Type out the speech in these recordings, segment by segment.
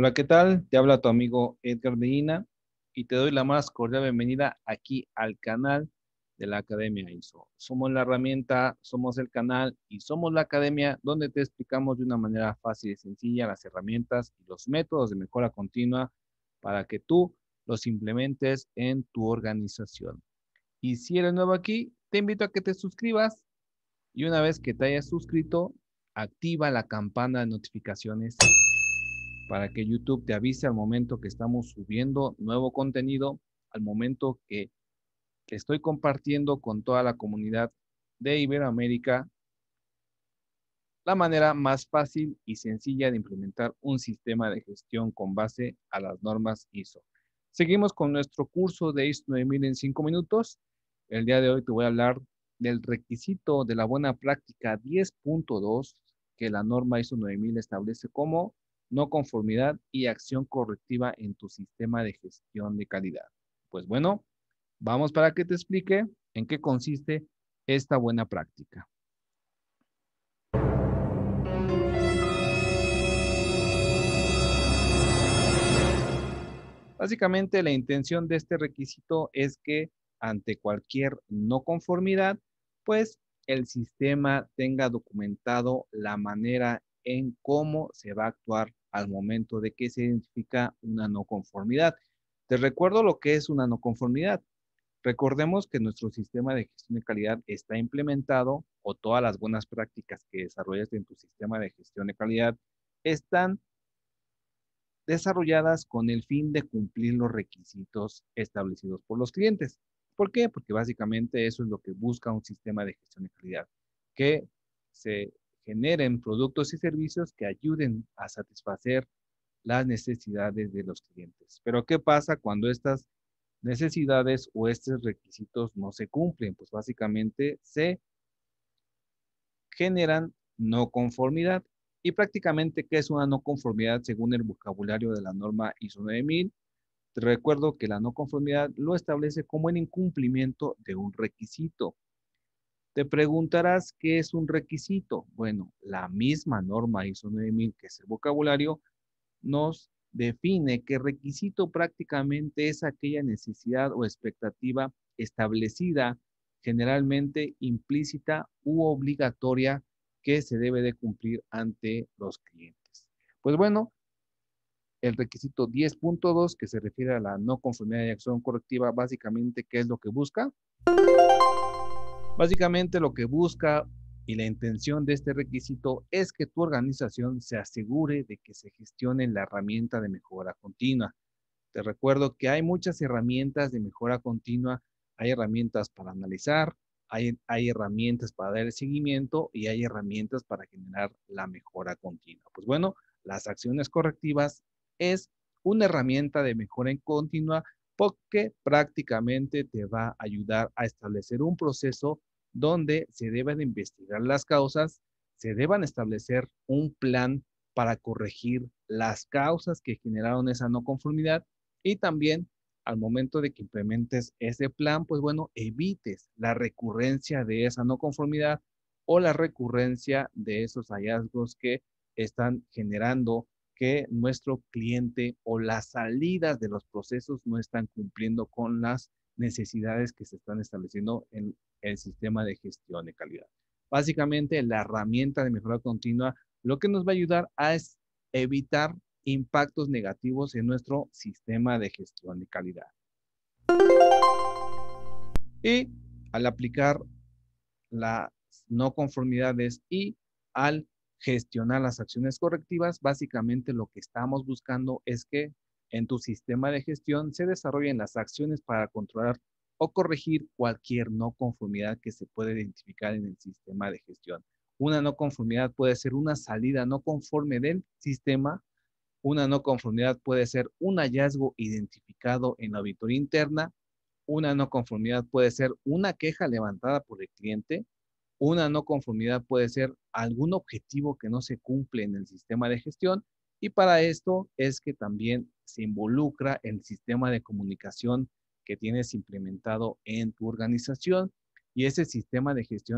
Hola, ¿qué tal? Te habla tu amigo Edgar Medina y te doy la más cordial bienvenida aquí al canal de la Academia ISO. Somos la herramienta, somos el canal y somos la academia donde te explicamos de una manera fácil y sencilla las herramientas y los métodos de mejora continua para que tú los implementes en tu organización. Y si eres nuevo aquí, te invito a que te suscribas y una vez que te hayas suscrito, activa la campana de notificaciones para que YouTube te avise al momento que estamos subiendo nuevo contenido, al momento que estoy compartiendo con toda la comunidad de Iberoamérica la manera más fácil y sencilla de implementar un sistema de gestión con base a las normas ISO. Seguimos con nuestro curso de ISO 9000 en 5 minutos. El día de hoy te voy a hablar del requisito de la buena práctica 10.2 que la norma ISO 9000 establece como no conformidad y acción correctiva en tu sistema de gestión de calidad. Pues bueno, vamos para que te explique en qué consiste esta buena práctica. Básicamente, la intención de este requisito es que ante cualquier no conformidad, pues el sistema tenga documentado la manera en cómo se va a actuar al momento de que se identifica una no conformidad. Te recuerdo lo que es una no conformidad. Recordemos que nuestro sistema de gestión de calidad está implementado o todas las buenas prácticas que desarrollas en tu sistema de gestión de calidad están desarrolladas con el fin de cumplir los requisitos establecidos por los clientes. ¿Por qué? Porque básicamente eso es lo que busca un sistema de gestión de calidad, que se generen productos y servicios que ayuden a satisfacer las necesidades de los clientes. Pero ¿qué pasa cuando estas necesidades o estos requisitos no se cumplen? Pues básicamente se generan no conformidad. Y prácticamente, ¿qué es una no conformidad según el vocabulario de la norma ISO 9000? Te recuerdo que la no conformidad lo establece como el incumplimiento de un requisito. Te preguntarás qué es un requisito. Bueno, la misma norma ISO 9000, que es el vocabulario, nos define que requisito prácticamente es aquella necesidad o expectativa establecida, generalmente implícita u obligatoria, que se debe de cumplir ante los clientes. Pues bueno, el requisito 10.2, que se refiere a la no conformidad y acción correctiva, básicamente, ¿qué es lo que busca? Básicamente lo que busca y la intención de este requisito es que tu organización se asegure de que se gestione la herramienta de mejora continua. Te recuerdo que hay muchas herramientas de mejora continua. Hay herramientas para analizar, hay herramientas para dar el seguimiento y hay herramientas para generar la mejora continua. Pues bueno, las acciones correctivas es una herramienta de mejora en continua porque prácticamente te va a ayudar a establecer un proceso donde se deben investigar las causas, se deban establecer un plan para corregir las causas que generaron esa no conformidad y también al momento de que implementes ese plan, pues bueno, evites la recurrencia de esa no conformidad o la recurrencia de esos hallazgos que están generando que nuestro cliente o las salidas de los procesos no están cumpliendo con las necesidades que se están estableciendo en el sistema de gestión de calidad. Básicamente, la herramienta de mejora continua lo que nos va a ayudar a es evitar impactos negativos en nuestro sistema de gestión de calidad. Y al aplicar las no conformidades y al gestionar las acciones correctivas, básicamente lo que estamos buscando es que en tu sistema de gestión se desarrollen las acciones para controlar o corregir cualquier no conformidad que se puede identificar en el sistema de gestión. Una no conformidad puede ser una salida no conforme del sistema. Una no conformidad puede ser un hallazgo identificado en la auditoría interna. Una no conformidad puede ser una queja levantada por el cliente. Una no conformidad puede ser algún objetivo que no se cumple en el sistema de gestión. Y para esto es que también se involucra el sistema de comunicación que tienes implementado en tu organización. Y ese sistema de gestión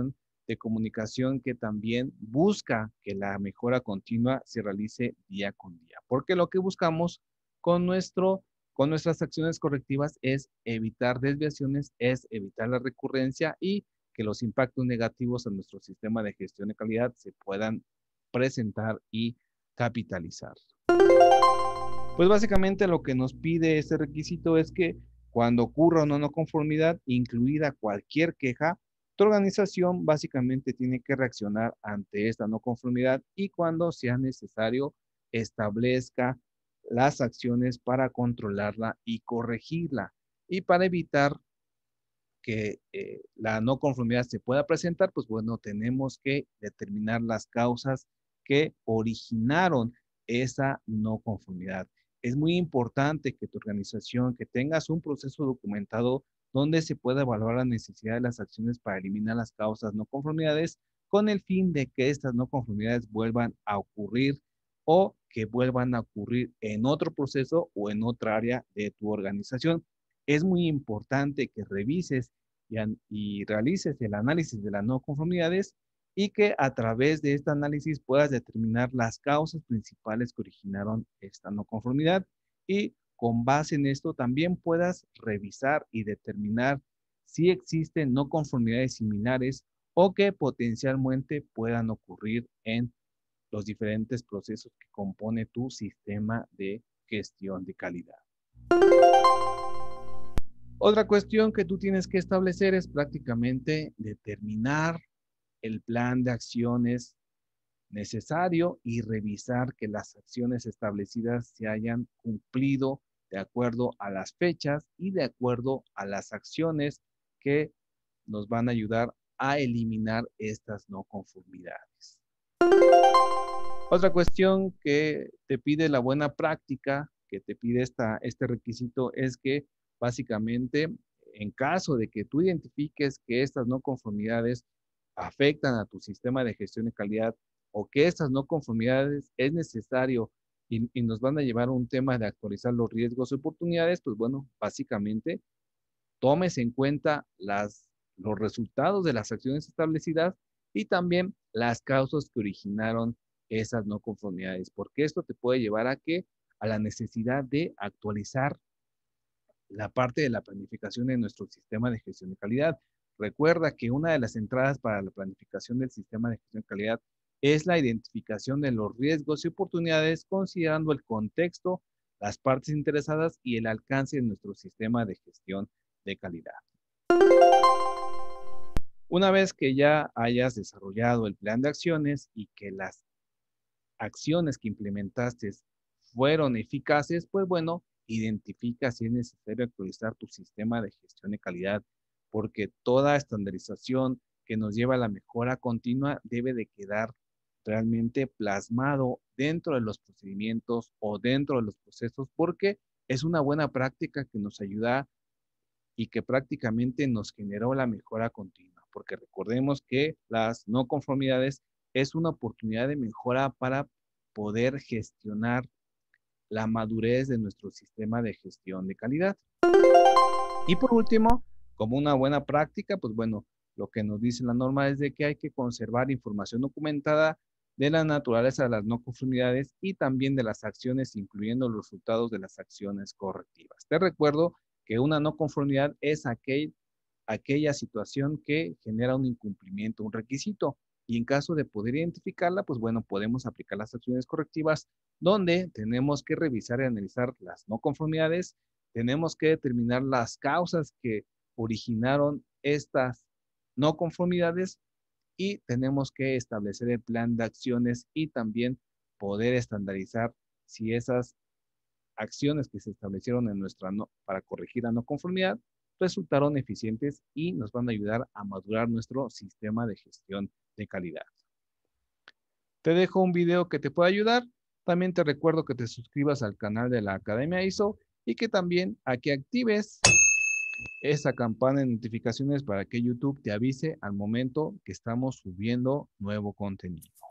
de comunicación que también busca que la mejora continua se realice día con día. Porque lo que buscamos con nuestras acciones correctivas es evitar desviaciones, es evitar la recurrencia y que los impactos negativos a nuestro sistema de gestión de calidad se puedan presentar y capitalizar. Pues básicamente lo que nos pide este requisito es que cuando ocurra una no conformidad, incluida cualquier queja, tu organización básicamente tiene que reaccionar ante esta no conformidad y cuando sea necesario establezca las acciones para controlarla y corregirla. Y para evitar que la no conformidad se pueda presentar, pues bueno, tenemos que determinar las causas que originaron esa no conformidad. Es muy importante que tu organización, que tengas un proceso documentado donde se pueda evaluar la necesidad de las acciones para eliminar las causas no conformidades con el fin de que estas no conformidades vuelvan a ocurrir o que vuelvan a ocurrir en otro proceso o en otra área de tu organización. Es muy importante que revises y realices el análisis de las no conformidades y que a través de este análisis puedas determinar las causas principales que originaron esta no conformidad y con base en esto también puedas revisar y determinar si existen no conformidades similares o que potencialmente puedan ocurrir en los diferentes procesos que compone tu sistema de gestión de calidad. Otra cuestión que tú tienes que establecer es prácticamente determinar el plan de acciones necesario y revisar que las acciones establecidas se hayan cumplido de acuerdo a las fechas y de acuerdo a las acciones que nos van a ayudar a eliminar estas no conformidades. Otra cuestión que te pide la buena práctica, que te pide este requisito, es que básicamente en caso de que tú identifiques que estas no conformidades afectan a tu sistema de gestión de calidad o que estas no conformidades es necesario y nos van a llevar a un tema de actualizar los riesgos y oportunidades, pues bueno, básicamente tomes en cuenta los resultados de las acciones establecidas y también las causas que originaron esas no conformidades, porque esto te puede llevar a la necesidad de actualizar la parte de la planificación de nuestro sistema de gestión de calidad. Recuerda que una de las entradas para la planificación del sistema de gestión de calidad es la identificación de los riesgos y oportunidades considerando el contexto, las partes interesadas y el alcance de nuestro sistema de gestión de calidad. Una vez que ya hayas desarrollado el plan de acciones y que las acciones que implementaste fueron eficaces, pues bueno, identifica si es necesario actualizar tu sistema de gestión de calidad, porque toda estandarización que nos lleva a la mejora continua debe de quedar realmente plasmado dentro de los procedimientos o dentro de los procesos, porque es una buena práctica que nos ayuda y que prácticamente nos generó la mejora continua, porque recordemos que las no conformidades es una oportunidad de mejora para poder gestionar la madurez de nuestro sistema de gestión de calidad. Y por último, como una buena práctica, pues bueno, lo que nos dice la norma es de que hay que conservar información documentada de la naturaleza de las no conformidades y también de las acciones, incluyendo los resultados de las acciones correctivas. Te recuerdo que una no conformidad es aquella situación que genera un incumplimiento, un requisito. Y en caso de poder identificarla, pues bueno, podemos aplicar las acciones correctivas donde tenemos que revisar y analizar las no conformidades, tenemos que determinar las causas que originaron estas no conformidades y tenemos que establecer el plan de acciones y también poder estandarizar si esas acciones que se establecieron para corregir la no conformidad resultaron eficientes y nos van a ayudar a madurar nuestro sistema de gestión de calidad. Te dejo un video que te pueda ayudar. También te recuerdo que te suscribas al canal de la Academia ISO y que también aquí actives esa campana de notificaciones para que YouTube te avise al momento que estamos subiendo nuevo contenido.